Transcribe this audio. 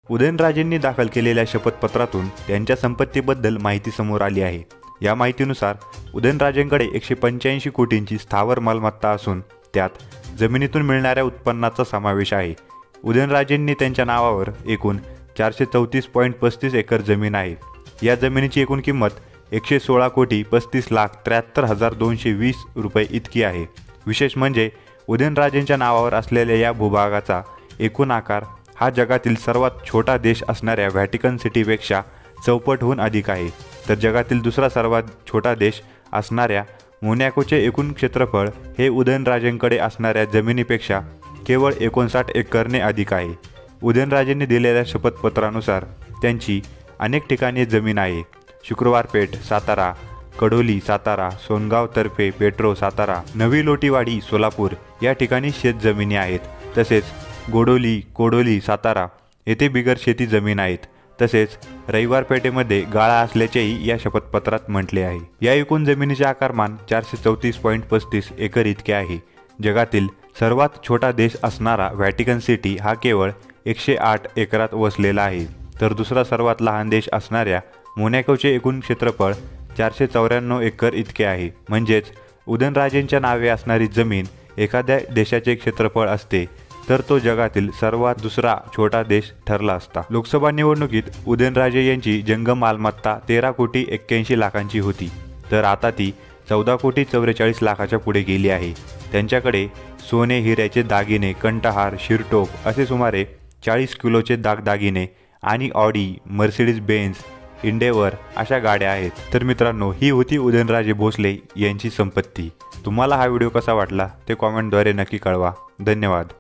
उदयनराजेंनी दाखल केलेल्या शपथपत्रातून त्यांच्या संपत्तीबद्दल माहिती समोर आली आहे। या माहितीनुसार उदयनराजेंकडे 185 कोटींची स्थावर मालमत्ता असून त्यात जमिनीतून मिळणाऱ्या उत्पन्नाचा समावेश आहे। उदयनराजेंनी त्यांच्या नावावर एकूण 434.35 एकर जमीन आहे। या जमिनीची एकूण किंमत 116,35,73,220 रुपये इतकी आहे। विशेष म्हणजे उदयनराजेंच्या नावावर असलेल्या या भूभागाचा एकूण आकार हा जगातील सर्वात छोटा देश असणाऱ्या व्हॅटिकन सिटीपेक्षा चौपटहून अधिक आहे। तर जगातील दुसरा सर्वात छोटा देश असणाऱ्या मोनॅकोचे एकूण क्षेत्रफळ हे उदयनराजेंकडे असणाऱ्या जमिनीपेक्षा केवळ 59 एकरने अधिक आहे। उदयनराजेंनी दिलेल्या शपथपत्रानुसार त्यांची अनेक ठिकाणी जमीन आहे। शुक्रवार पेठ सातारा, कडोली सातारा, सोनगाव तर्फे पेट्रो सातारा, नवी लोटीवाडी सोलापूर या ठिकाणी शेतजमिनी आहेत। तसेच गोडोली कोडोली सातारा येथे बिगर शेती जमीन आहेत। तसेच रविवार पेठेमध्ये गाळा असल्याचेही या शपथपत्रात म्हटले आहे। या एकूण जमिनीचे आकारमान 434.35 एकर इतके आहे। जगातील सर्वात छोटा देश असणारा व्हॅटिकन सिटी हा केवळ 108 एकरात वसलेला आहे। तर दुसरा सर्वात लहान देश असणाऱ्या मोनॅकोचे एकूण क्षेत्रफळ 494 एकर इतके आहे। म्हणजेच उदयनराजेंच्या नावे असणारी जमीन एखाद्या देशाचे क्षेत्रफळ असते तर तो जगातील सर्वात दुसरा छोटा देश ठरला असता। लोकसभा निवडणुकीत उदयनराजे यांची जंगम मालमत्ता 13,81,00,000 होती, तर आता ती 14,44,00,000 पुढे गेली आहे। त्यांच्याकडे सोने, हिऱ्याचे दागिने, कंठहार, शिरटोप असे सुमारे 40 किलोचे दागदागिने आणि ऑडी, मर्सिडीज बेन्झ, इंडेवर अशा गाड्या आहेत। तर मित्रांनो, ही होती उदयनराजे भोसले यांची संपत्ती। तुम्हाला हा व्हिडिओ कसा वाटला ते कॉमेंटद्वारे नक्की कळवा। धन्यवाद।